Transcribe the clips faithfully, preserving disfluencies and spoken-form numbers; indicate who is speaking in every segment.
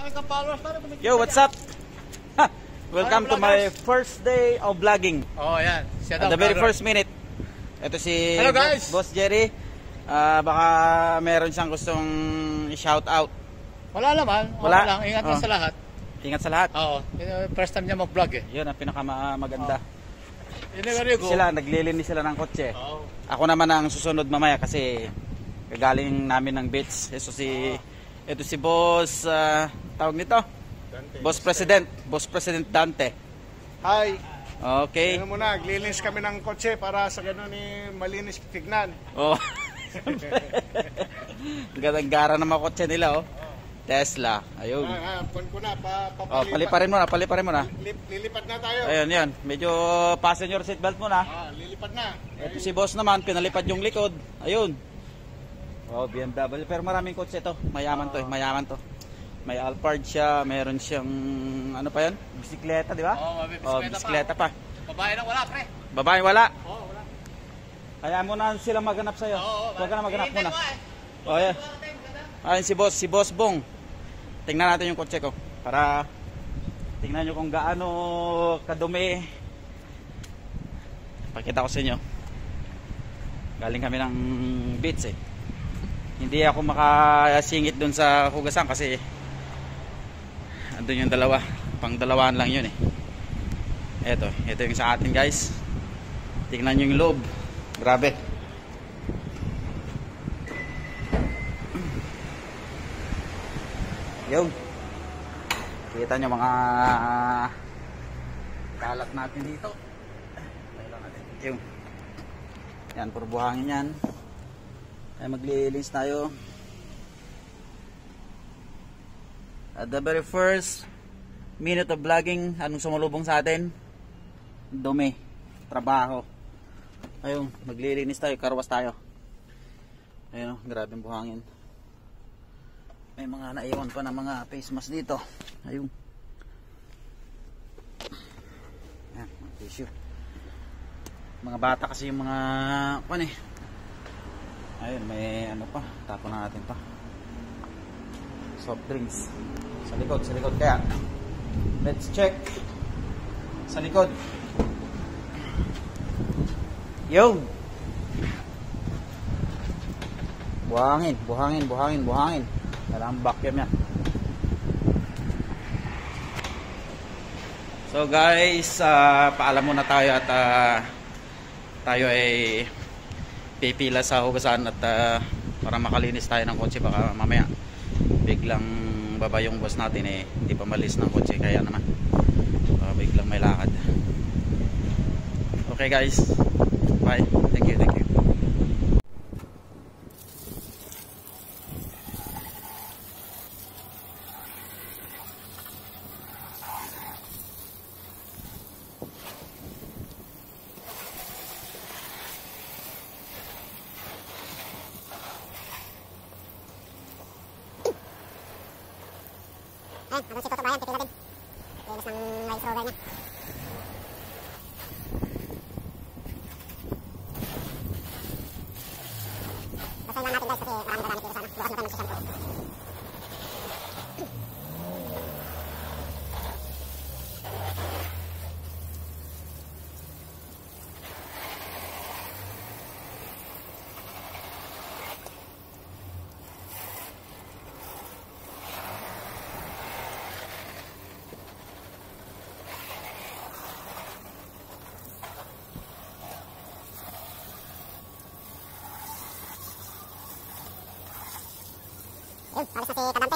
Speaker 1: Yo, what's up? Ha, welcome to my first day of vlogging.
Speaker 2: Oh, yan.
Speaker 1: At the very first minute. Ito si
Speaker 2: Hello, guys.
Speaker 1: Boss Jerry. Uh, baka meron siyang gustong i-shout out.
Speaker 2: Wala naman.
Speaker 1: Wala.
Speaker 2: Wala lang. Ingat lang
Speaker 1: Oh.
Speaker 2: sa lahat.
Speaker 1: Ingat sa lahat.
Speaker 2: Oo. First time niya mag-vlog eh.
Speaker 1: Yun ang pinakamaganda.
Speaker 2: You never go.
Speaker 1: Sila, naglilinis sila ng kotse.
Speaker 2: Oo.
Speaker 1: Ako naman ang susunod mamaya kasi kagaling namin ng beach. Ito si, ito si Boss, uh, tawag nito?
Speaker 3: Dante.
Speaker 1: Boss President. Boss President Dante.
Speaker 3: Hi.
Speaker 1: Okay.
Speaker 3: Ano muna, naglilinis kami ng kotse para sa gano'n ni malinis tignan.
Speaker 1: Oh. Gandang-gara ng mga kotse nila, oh. Tesla. Ayun.
Speaker 3: Ah, ah, pun ko na, pa,
Speaker 1: Oh, paliparin mo na, paliparin mo na.
Speaker 3: Lip, lilipad na tayo.
Speaker 1: Ayun, yan. Medyo passenger seatbelt mo na.
Speaker 3: Ah, lilipad na.
Speaker 1: Ito si boss naman, pinalipad yung likod. Ayun. Oh, B M W. Pero maraming kotse to. Mayaman to, eh. Mayaman to. May Alphard siya, meron siyang ano pa yan? Bisikleta, di ba?
Speaker 2: Oo, may
Speaker 1: Oh,
Speaker 2: bisikleta
Speaker 1: bisikleta pa.
Speaker 2: pa. Babae lang wala, pre.
Speaker 1: Babae wala.
Speaker 2: Oo, wala.
Speaker 1: Kaya mo na sila maghanap sa'yo.
Speaker 2: Oo,
Speaker 1: Huwag ka na maghanap muna.
Speaker 2: eh.
Speaker 1: Oh, yeah. Ayun si boss, si boss Bong. Tingnan natin yung kotse ko para tingnan nyo kung gaano kadumi. Pakita ko sa inyo. Galing kami ng beach eh. Hindi ako makasingit dun sa hugasan kasi andun yung dalawa. Pang dalawaan lang yun eh. Eto, ito yung sa atin guys. Tingnan nyo yung loob. Grabe. Yung kita nyo mga kalat natin dito. Yung yan, puro buhangin yan. Ay maglilinis tayo. At the very first minute of vlogging, anong sumalubong sa atin? Dumi, trabaho. Ayun, maglilinis tayo, karwas tayo. Ayun, grabing buhangin. May mga naiwan pa ng mga face mask dito. Ayun. Yan, mga tissue. Mga bata kasi yung mga pan eh. Ayun, may ano pa. Tapon na natin pa. Soft drinks. Sa likod, sa likod kaya. Let's check. Sa likod. Yo! Buhangin, buhangin, buhangin, buhangin. Kailangan vacuum yan. So guys, uh, paalam muna tayo at uh, tayo ay pipila sa hugasan at uh, para makalinis tayo ng kotse. Baka mamaya biglang baba yung boss natin eh, hindi pa malis ng kotse kaya naman uh, biglang may lakad. Okay guys, bye. Thank you, thank you.
Speaker 4: Ayan, habang si Toto Bayan, pipil natin. Linis ng Range Rover niya. Basahin lang natin guys kasi marami marami dito sana. Bukas na tayo magsishampoo. Yun, alis na si Kadante.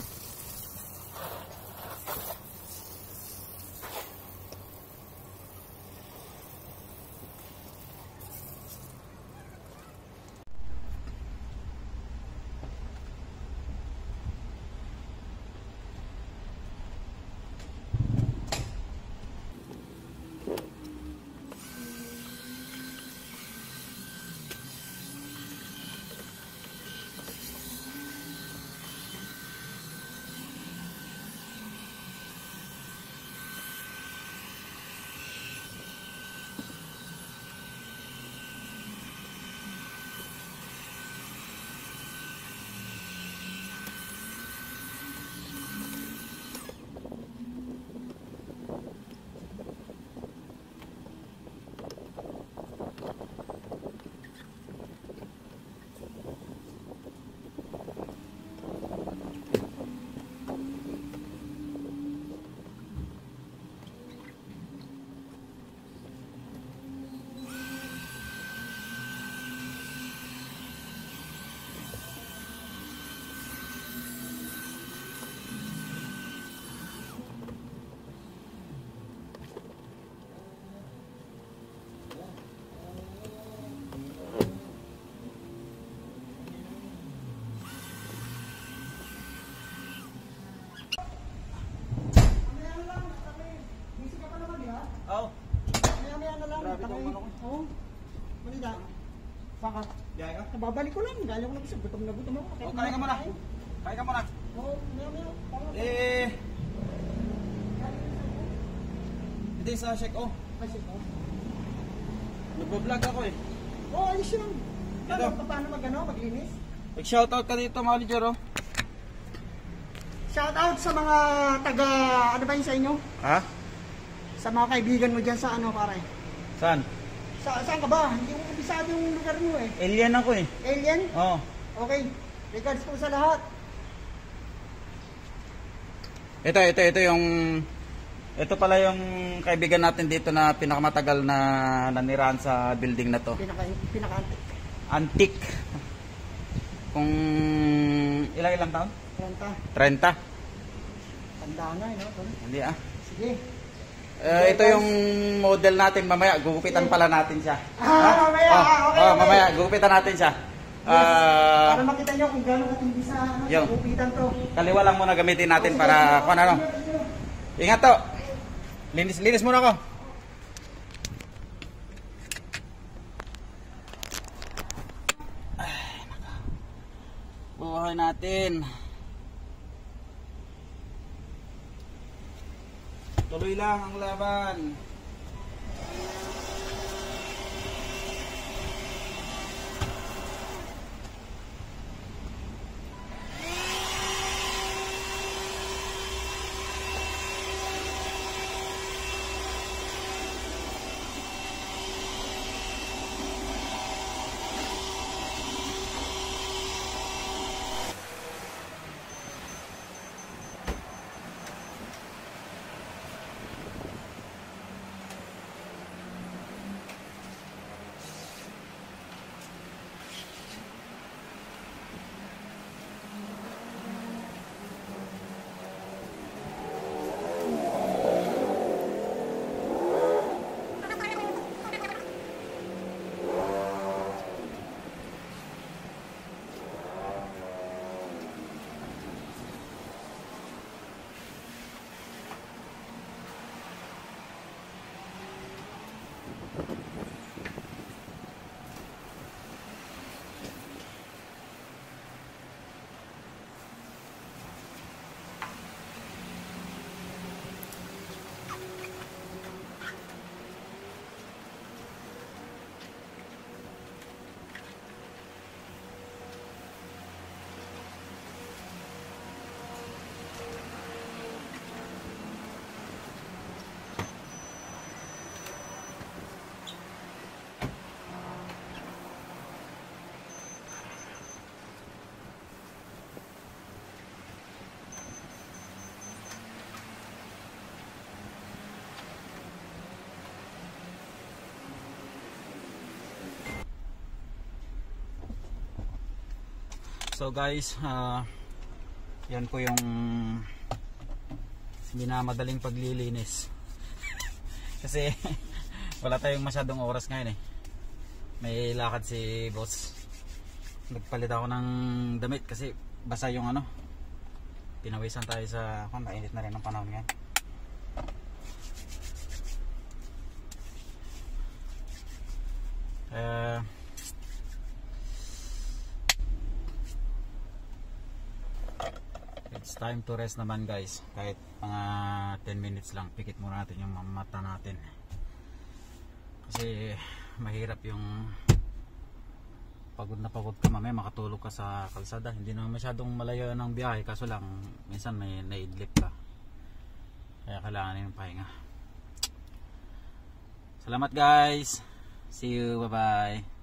Speaker 1: Oh.
Speaker 5: Maya-maya na lang.
Speaker 1: Grabe
Speaker 5: Tangay.
Speaker 1: tong manok.
Speaker 5: Oo. Manila. Saan ka?
Speaker 1: Diyan ka?
Speaker 5: Nababalik ko lang. Galing ko lang kasi gutom na gutom ako.
Speaker 1: Oh, kain ka muna. Kain ka muna.
Speaker 5: Oo, maya-maya. Tara.
Speaker 1: Eh. Hindi sa check oh.
Speaker 5: Kasi ko.
Speaker 1: Nagbo-vlog ako eh.
Speaker 5: Oo, oh, ayos yun.
Speaker 1: Ito.
Speaker 5: Paano, paano mag, ano, maglinis?
Speaker 1: Mag-shoutout ka dito mga Lidger oh.
Speaker 5: Shout out sa mga taga, ano ba yun sa inyo?
Speaker 1: Ha?
Speaker 5: Sa mga kaibigan mo dyan sa ano, pare?
Speaker 1: Saan?
Speaker 5: Sa, saan ka ba? Hindi ko kabisado yung lugar mo eh.
Speaker 1: Alien ako eh.
Speaker 5: Alien?
Speaker 1: Oo.
Speaker 5: Okay. Regards po sa lahat.
Speaker 1: Ito, ito, ito yung... Ito pala yung kaibigan natin dito na pinakamatagal na nanirahan sa building na to.
Speaker 5: Pinaka, pinaka-antik.
Speaker 1: Antique. Kung ilang-ilang taon?
Speaker 5: Renta.
Speaker 1: trenta.
Speaker 5: Tanda na, eh, no? Tol?
Speaker 1: Hindi ah.
Speaker 5: Sige.
Speaker 1: Eh, ito yung model natin mamaya. Gugupitan pala natin siya.
Speaker 5: Ah, mamaya.
Speaker 1: Oh,
Speaker 5: Ah, okay,
Speaker 1: oh,
Speaker 5: okay.
Speaker 1: mamaya. Gugupitan natin siya. Ah,
Speaker 5: Para makita nyo kung gano'ng katindi sa ano,
Speaker 1: Yung.
Speaker 5: sa upitan to.
Speaker 1: kaliwa lang muna gamitin natin para kung ano. Ingat to. Linis, linis muna ako. Buhay natin. Tuloy lang ang laban. So guys, uh, yan po yung minamadaling paglilinis. Kasi wala tayong masyadong oras ngayon eh. May lakad si boss. Nagpalit ako ng damit kasi basa yung ano. Pinawisan tayo sa, kung mainit na rin ang panahon ngayon. Uh, It's time to rest naman guys. Kahit mga ten minutes lang, pikit muna natin yung mata natin. Kasi mahirap yung pagod na pagod ka mamaya makatulog ka sa kalsada. Hindi naman masyadong malayo ng biyahe, kaso lang minsan may naidlip ka. Kaya kailangan yung pahinga. Salamat guys. See you, bye bye.